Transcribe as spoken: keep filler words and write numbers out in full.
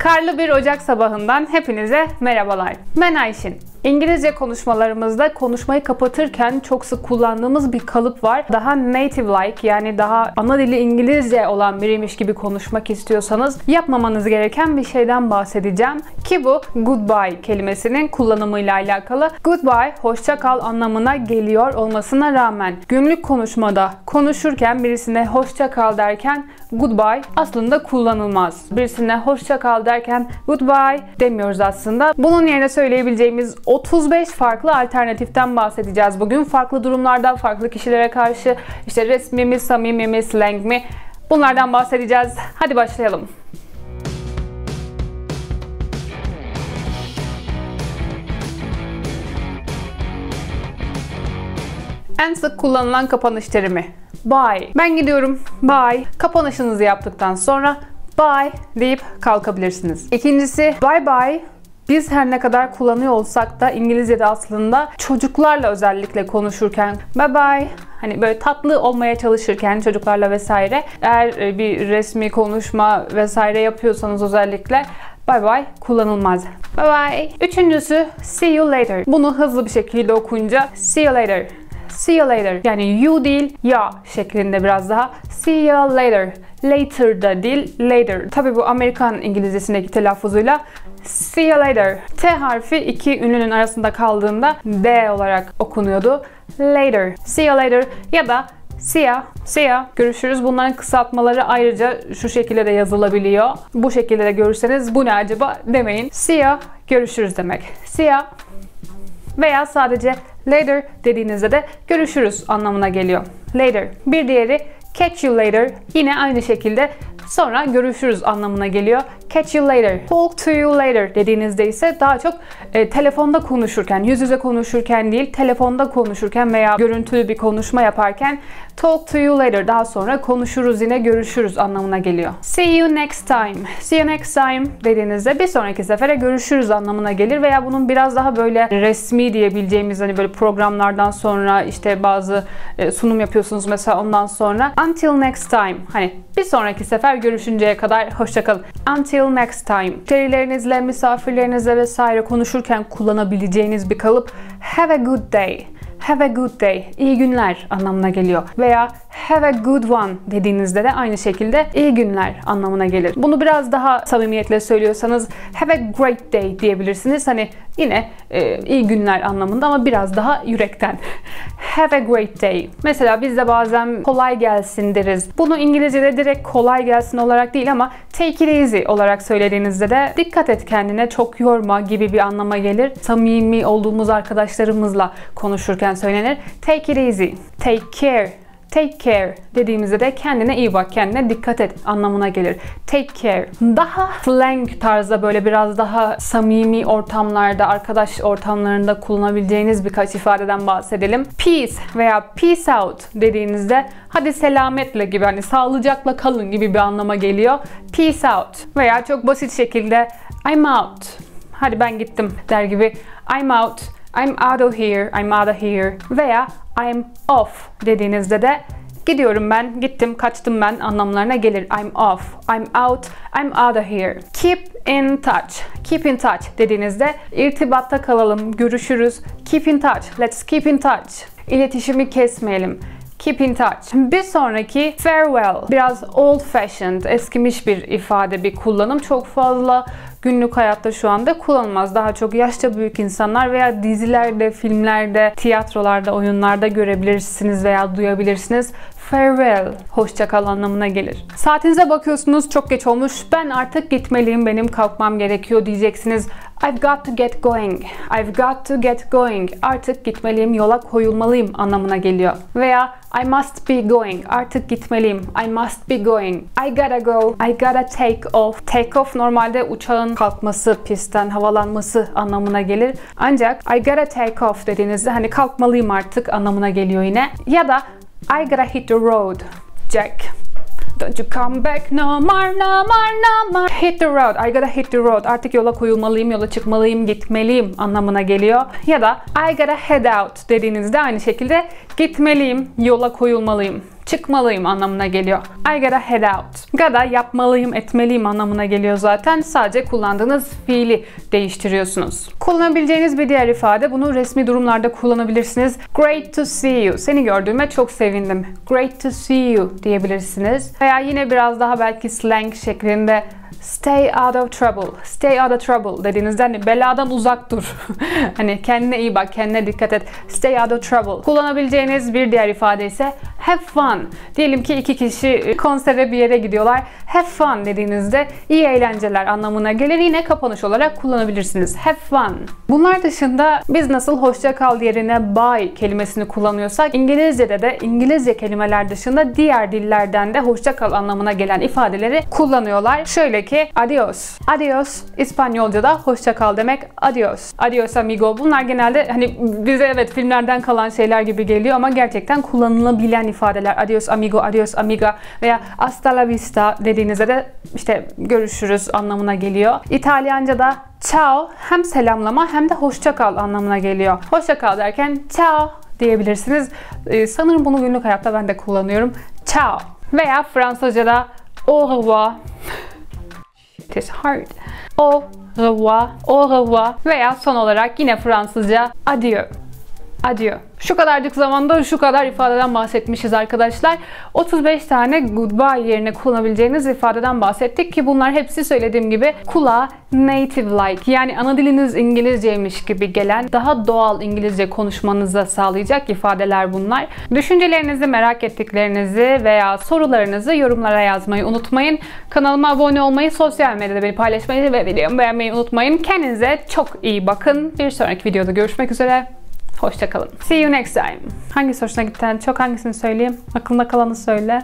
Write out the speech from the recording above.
Karlı bir Ocak sabahından hepinize merhabalar. Ben Ayşin. İngilizce konuşmalarımızda konuşmayı kapatırken çok sık kullandığımız bir kalıp var. Daha native-like, yani daha ana dili İngilizce olan biriymiş gibi konuşmak istiyorsanız yapmamanız gereken bir şeyden bahsedeceğim. Ki bu goodbye kelimesinin kullanımıyla alakalı. Goodbye, hoşça kal anlamına geliyor olmasına rağmen günlük konuşmada konuşurken birisine hoşça kal derken goodbye aslında kullanılmaz. Birisine hoşça kal derken goodbye demiyoruz aslında. Bunun yerine söyleyebileceğimiz otuz beş farklı alternatiften bahsedeceğiz bugün. Farklı durumlarda, farklı kişilere karşı işte resmi mi, samimi mi, slang mi? Bunlardan bahsedeceğiz. Hadi başlayalım. En sık kullanılan kapanış terimi. Bye. Ben gidiyorum. Bye. Kapanışınızı yaptıktan sonra bye deyip kalkabilirsiniz. İkincisi bye bye. Biz her ne kadar kullanıyor olsak da İngilizce'de aslında çocuklarla özellikle konuşurken bye bye, hani böyle tatlı olmaya çalışırken çocuklarla vesaire, eğer bir resmi konuşma vesaire yapıyorsanız özellikle bye bye kullanılmaz. Bye bye. Üçüncüsü see you later. Bunu hızlı bir şekilde okunca see you later. See you later. Yani you değil ya şeklinde biraz daha. See you later. Later da değil, later. Tabii bu Amerikan İngilizcesindeki telaffuzuyla see you later. T harfi iki ünlünün arasında kaldığında D olarak okunuyordu. Later. See you later ya da see ya, see ya, görüşürüz. Bunların kısaltmaları ayrıca şu şekilde de yazılabiliyor. Bu şekilde de görürseniz bu ne acaba demeyin. See ya, görüşürüz demek. See ya. Veya sadece later dediğinizde de görüşürüz anlamına geliyor. Later. Bir diğeri catch you later. Yine aynı şekilde sonra görüşürüz anlamına geliyor. Catch you later. Talk to you later dediğinizde ise daha çok e, telefonda konuşurken, yüz yüze konuşurken değil, telefonda konuşurken veya görüntülü bir konuşma yaparken talk to you later, daha sonra konuşuruz, yine görüşürüz anlamına geliyor. See you next time. See you next time dediğinizde bir sonraki sefere görüşürüz anlamına gelir veya bunun biraz daha böyle resmi diyebileceğimiz, hani böyle programlardan sonra işte bazı e, sunum yapıyorsunuz mesela, ondan sonra until next time, hani bir sonraki sefer görüşünceye kadar hoşça kalın. Until next time. Müşterilerinizle, misafirlerinizle vesaire konuşurken kullanabileceğiniz bir kalıp have a good day. Have a good day. İyi günler anlamına geliyor. Veya have a good one dediğinizde de aynı şekilde iyi günler anlamına gelir. Bunu biraz daha samimiyetle söylüyorsanız have a great day diyebilirsiniz. Hani yine e, iyi günler anlamında ama biraz daha yürekten. Have a great day. Mesela biz de bazen kolay gelsin deriz. Bunu İngilizce'de direkt kolay gelsin olarak değil ama take it easy olarak söylediğinizde de dikkat et kendine, çok yorma gibi bir anlama gelir. Samimi olduğumuz arkadaşlarımızla konuşurken söylenir. Take it easy. Take care. Take care dediğimizde de kendine iyi bak, kendine dikkat et anlamına gelir. Take care. Daha slang tarzda, böyle biraz daha samimi ortamlarda, arkadaş ortamlarında kullanabileceğiniz birkaç ifadeden bahsedelim. Peace veya peace out dediğinizde hadi selametle gibi, hani sağlıcakla kalın gibi bir anlama geliyor. Peace out. Veya çok basit şekilde I'm out. Hadi ben gittim der gibi I'm out. I'm out of here, I'm out of here veya I'm off dediğinizde de gidiyorum ben, gittim, kaçtım ben anlamlarına gelir. I'm off, I'm out, I'm out of here. Keep in touch. Keep in touch dediğinizde irtibatta kalalım, görüşürüz. Keep in touch, let's keep in touch. İletişimi kesmeyelim. Keep in touch. Bir sonraki farewell. Biraz old fashioned, eskimiş bir ifade, bir kullanım. Çok fazla günlük hayatta şu anda kullanılmaz. Daha çok yaşça büyük insanlar veya dizilerde, filmlerde, tiyatrolarda, oyunlarda görebilirsiniz veya duyabilirsiniz. Farewell, hoşça kal anlamına gelir. Saatinize bakıyorsunuz, çok geç olmuş. Ben artık gitmeliyim, benim kalkmam gerekiyor diyeceksiniz. I've got to get going. I've got to get going. Artık gitmeliyim, yola koyulmalıyım anlamına geliyor. Veya I must be going. Artık gitmeliyim. I must be going. I gotta go. I gotta take off. Take off normalde uçağın kalkması, pistten havalanması anlamına gelir. Ancak I gotta take off dediğinizde hani kalkmalıyım artık anlamına geliyor yine. Ya da I gotta hit the road, Jack. Don't you come back no more, no more, no more. Hit the road. I gotta hit the road. Artık yola koyulmalıyım, yola çıkmalıyım, gitmeliyim anlamına geliyor. Ya da I gotta head out dediğinizde aynı şekilde gitmeliyim, yola koyulmalıyım. çıkmalıyım anlamına geliyor. I gotta head out. Gotta yapmalıyım, etmeliyim anlamına geliyor zaten. Sadece kullandığınız fiili değiştiriyorsunuz. Kullanabileceğiniz bir diğer ifade, bunu resmi durumlarda kullanabilirsiniz. Great to see you. Seni gördüğüme çok sevindim. Great to see you diyebilirsiniz. Veya yine biraz daha belki slang şeklinde stay out of trouble. Stay out of trouble dediğinizde hani beladan uzak dur. Hani kendine iyi bak, kendine dikkat et. Stay out of trouble. Kullanabileceğiniz bir diğer ifade ise have fun. Diyelim ki iki kişi konsere bir yere gidiyorlar. Have fun dediğinizde iyi eğlenceler anlamına gelir. Yine kapanış olarak kullanabilirsiniz. Have fun. Bunlar dışında biz nasıl hoşça kal yerine bye kelimesini kullanıyorsak, İngilizce'de de İngilizce kelimeler dışında diğer dillerden de hoşça kal anlamına gelen ifadeleri kullanıyorlar. Şöyle ki adios. Adios İspanyolca'da hoşça kal demek. Adios. Adios amigo. Bunlar genelde hani bize evet filmlerden kalan şeyler gibi geliyor ama gerçekten kullanılabilen ifadeler. Adios amigo, adios amiga veya hasta la vista dediğinizde de işte görüşürüz anlamına geliyor. İtalyanca'da ciao hem selamlama hem de hoşça kal anlamına geliyor. Hoşça kal derken ciao diyebilirsiniz. Ee, sanırım bunu günlük hayatta ben de kullanıyorum. Ciao. Veya Fransızca'da au revoir. It is hard. Au revoir, au revoir veya son olarak yine Fransızca adieu. Adieu. Şu kadarcık zamanda şu kadar ifadeden bahsetmişiz arkadaşlar. otuz beş tane goodbye yerine kullanabileceğiniz ifadeden bahsettik ki bunlar hepsi söylediğim gibi kulağa native like, yani ana diliniz İngilizceymiş gibi gelen, daha doğal İngilizce konuşmanızı sağlayacak ifadeler bunlar. Düşüncelerinizi, merak ettiklerinizi veya sorularınızı yorumlara yazmayı unutmayın. Kanalıma abone olmayı, sosyal medyada beni paylaşmayı ve videomu beğenmeyi unutmayın. Kendinize çok iyi bakın. Bir sonraki videoda görüşmek üzere. Hoşça kalın. See you next time. Hangisi hoşuna gitti? Çok hangisini söyleyeyim? Aklında kalanı söyle.